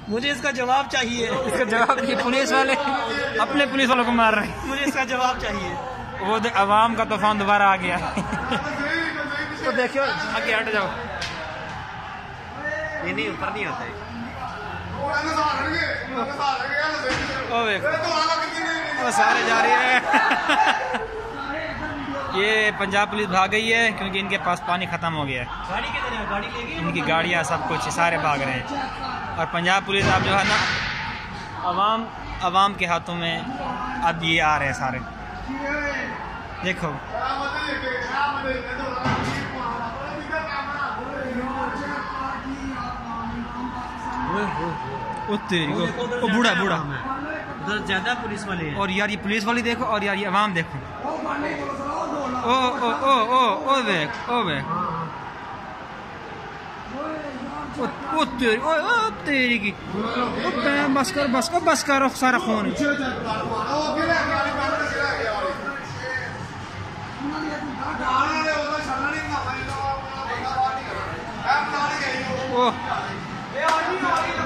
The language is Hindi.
मुझे इसका जवाब चाहिए। इसका जवाब, ये पुलिस वाले अपने पुलिस वालों को मार रहे हैं। मुझे इसका जवाब चाहिए। वो अवाम का तूफान दोबारा आ गया। तो देखियो, आगे हट जाओ। ये नहीं, ऊपर नहीं होता है। वो सारे जा रहे हैं। ये पंजाब पुलिस भाग गई है क्योंकि इनके पास पानी ख़त्म हो गया है। गाड़ी किधर है? गाड़ी लेगी? इनकी गाड़ियाँ सब कुछ सारे भाग रहे हैं। और पंजाब पुलिस अब जो है ना अवाम के हाथों में अब ये आ रहे हैं सारे। देखो वो बूढ़ा उधर ज्यादा पुलिस वाले हैं। और यार ये पुलिस वाली देखो, और यार ये अवाम देखो। ओ ओ ओ ओ ओ देख, ओ देख, ओ तेरी की, बस कर सारा खून। ओ